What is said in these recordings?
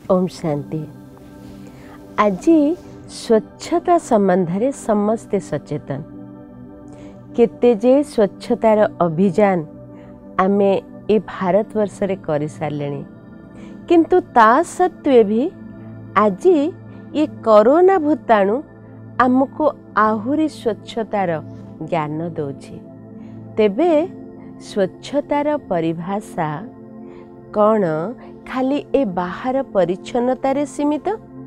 ओम शांति। आज स्वच्छता संबंध में समस्ते सचेतन केते जे स्वच्छतार अभियान आमे ए भारतवर्ष रे करि सारलेनी, किंतु ता सत्वे भी आज ये कोरोना भूताणु आमको आहुरी स्वच्छतार ज्ञान दौछि। तेबे स्वच्छतार परिभाषा कौन खाली ए बाहर परिच्छन्नतारे सीमित?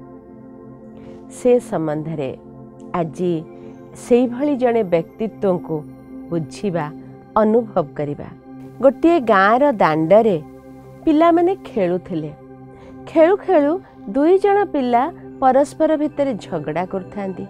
से संबंध रे आज से भली जड़े व्यक्तित्व को बुझिबा अनुभव करिबा। गोटे गाँर दांडरे पिला माने खेलुथिले। खेलु खेलु दुई जण पिला परस्पर भितर झगड़ा करथांती,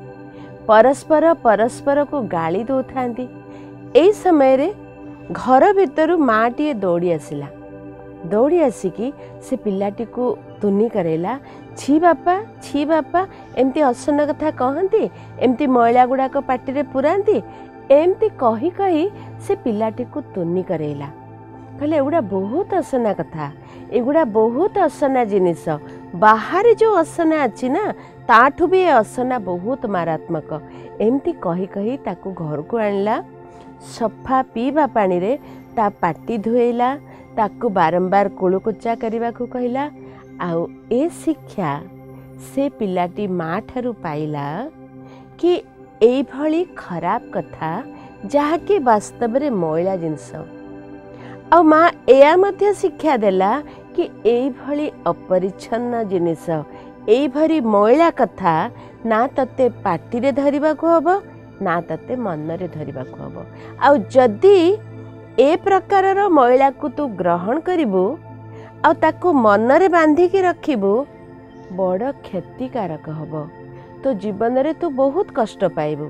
परस्पर को गाली दौथांती। एई समय रे घर भितरु माटीए दौड़ी आसिला। दौड़ी आसिकी से पिलाटी को तुनी करेला, छी बापा एमती असना कथा कहती, एमती मैला गुड़ाक पाटिरे पुरांती, एमती कही कही से पिलाटी को तुनी करेला। कहले एगुड़ा बहुत असना कथा, एगुड़ा बहुत असना जिनिस, बाहर जो असना अच्छी ना ताठू भी असना बहुत मारात्मक। एमती कही कही ताकू घर को आणला, सफा पीवा पानी रे ता पाटी धोइला, ताकू बारंबार कुलुकुचा करने को कहला। आउ ए शिक्षा से पिलाटी माँ ठारू पाइला कि एई भली खराब कथा जहाँकि वास्तव रे मैला जिनस। आ माँ एया मध्य शिक्षा देला कि एई भली अपरिच्छन्न जिनिस, एई भली मैला कथा ना तते पाटी रे धरिबा को हबो ना तते मन रे धरिबा को हबो। आ जदी ए प्रकारर मैला को तू ग्रहण करिबू आ ताको मनरे बांधिकी रखिबू, बड़ क्षतिकारक हबो। तो जीवन रे तू बहुत कष्ट पाइबू।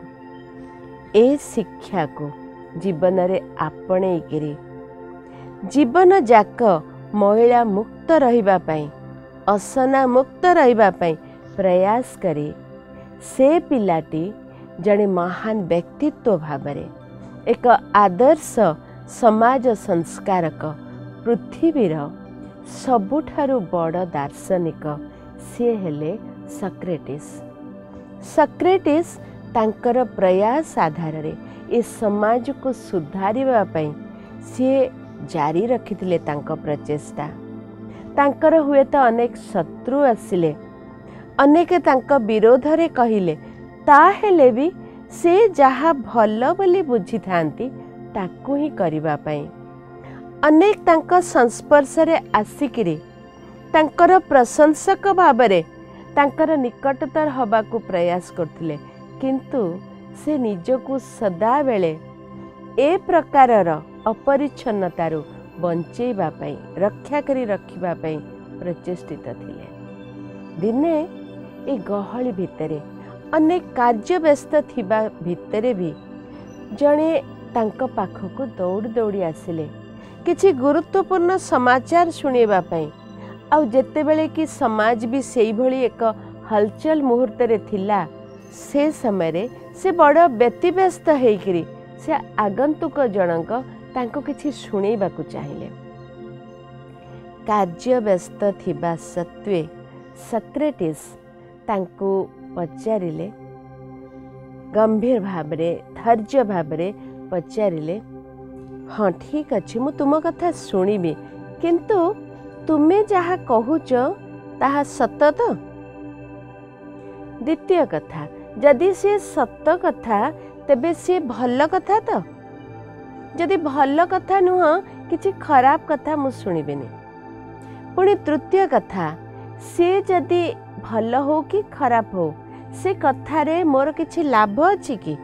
ए शिक्षा को जीवन रे आपणे करी जीवन जाक मैला मुक्त रहिबा पई, असना मुक्त रहिबा पई प्रयास करी से पिलाटी जड़े महान व्यक्तित्व भावरे एक आदर्श समाज संस्कारक पृथ्वीर सबुठारु बड़ दार्शनिक सी हेले सक्रेटिस। सक्रेटिस तांकर प्रयास आधार रे ए समाज को सुधारिबा पई सी जारी रखिथिले तांको प्रचेष्टा। तांकर हुए तो अनेक शत्रु आसिले, अनेक तांको विरोध रे कहिले, ताहेले भी से जहा भल बोली बुझी थांती ताकू ही करिबा पई अनेक तांको संस्पर्श रे आसिकिरी तांकर प्रशंसक भाबरे तांकर निकटतर हबा को प्रयास करथिले, किंतु से निजको सदा बेले ए प्रकारर अपरिच्छन्नतारू बंचेबा पई रक्षा करी रखिबा पई प्रचेष्टित थिले। दिने ए गहली भितरे अनेक कार्य व्यस्त थिबा भितरे भी जणे तांको पाखको दौड़ी दौड़ी आसिले किछि गुरुत्वपूर्ण समाचार शुणेबा पई। आउ जेतेबेले कि समाज भी सेई भली एक हलचल मुहूर्त रे थिला, से समय रे से बड़ व्यतिव्यस्त हेकरी से आगंतुक जनक तांको किछि शुणेबा को चाहिले। कार्य व्यस्त थिबा सत्वे सक्रेटिस तांको पचारिले, गंभीर भावरे धैर्य भावरे पचारिले, हाँ ठीक अच्छे मु तुम कथा शुणिबी, किंतु तुमे जहा कहूच ताहा सत तो? द्वितीय कथा, जदि से सत कथा तेबे से भल कथा तो? जदि भल कथा नुह किछि खराब कथा मु शुणिबिनी। पुणी तृतीय कथा, से जदि भल हो कि खराब हो से कथारे मोर किछि लाभ अछि कि?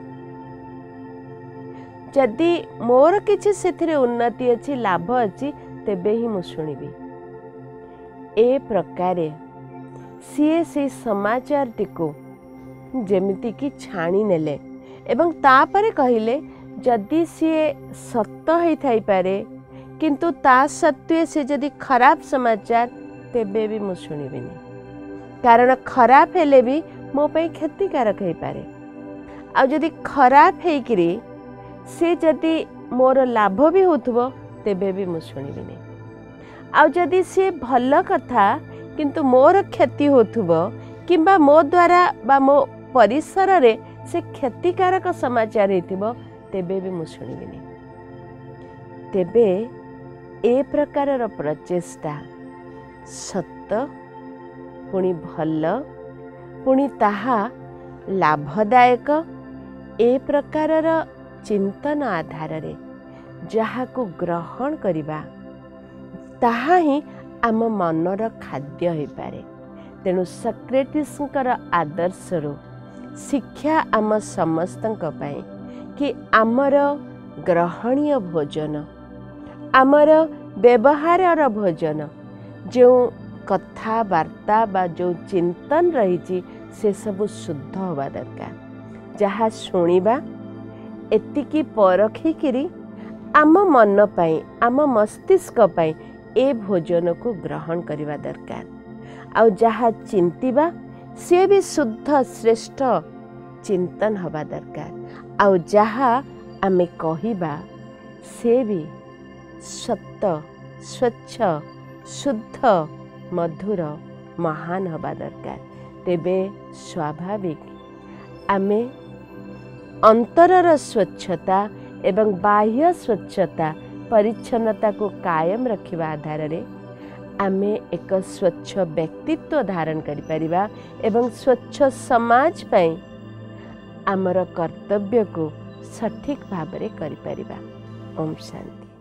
जदि मोर किछि सेथिरे उन्नति अछि लाभ अछि तेबे ही मु शुणिबी। ए प्रकारे सीए से समाचार टिको जेमिति कि छाणी नेले एवं तापरे कहिले जदि सीए सत्य होई थाई पारे किंतु ता सत्वे से जदि खराब समाचार तेबे भी मु शुणिबिनी, कारण खराब हेले भी मो पई क्षतिकारक होई पारे। आ जदि खराब हेकरी से जदि मोर लाभ भी होथबो तेबे भी मु शुणिबिनी। आ जदि से भल कथा किंतु मोर क्षति होथुबो किंबा मो द्वारा बा मो परिसर रे से क्षतिकारक समाचार हेतिबो तेबे भी मु शुणिबिनी। तेबे ए प्रकार प्रचेष्टा सत्य पुणी भल पुणी ताहा लाभदायक ए प्रकार चिंतन आधार रे जहा को ग्रहण करिबा ताहा ही आम मनर खाद्य हो पारे। तेणु सक्रेटिसंकर आदर्श रो शिक्षा आम समस्तंक पई कि आमर ग्रहणीय भोजन आमर व्यवहार भोजन जो कथबार्ता बा जो चिंतन रही से सब शुद्ध होगा दरकार। जहाँ शुणिबा एतिकी परखिकिरी आम मन पाई आम मस्तिष्क पाई ए भोजन को ग्रहण करवा दरकार। आउ जहाँ चिंतिबा से भी शुद्ध श्रेष्ठ चिंतन हवा दरकार। आउ जहाँ आमे कहिबा से भी सत्य स्वच्छ शुद्ध मधुर महान हवा दरकार। तेबे स्वाभाविक आमे अंतरर स्वच्छता एवं बाह्य स्वच्छता परिच्छन्नता को कायम रखिबा आधार रे आमे एक स्वच्छ व्यक्तित्व धारण करि परिबा एवं स्वच्छ समाज पई आमर कर्तव्य को सठिक भाव रे करि परिबा। ओम शांति।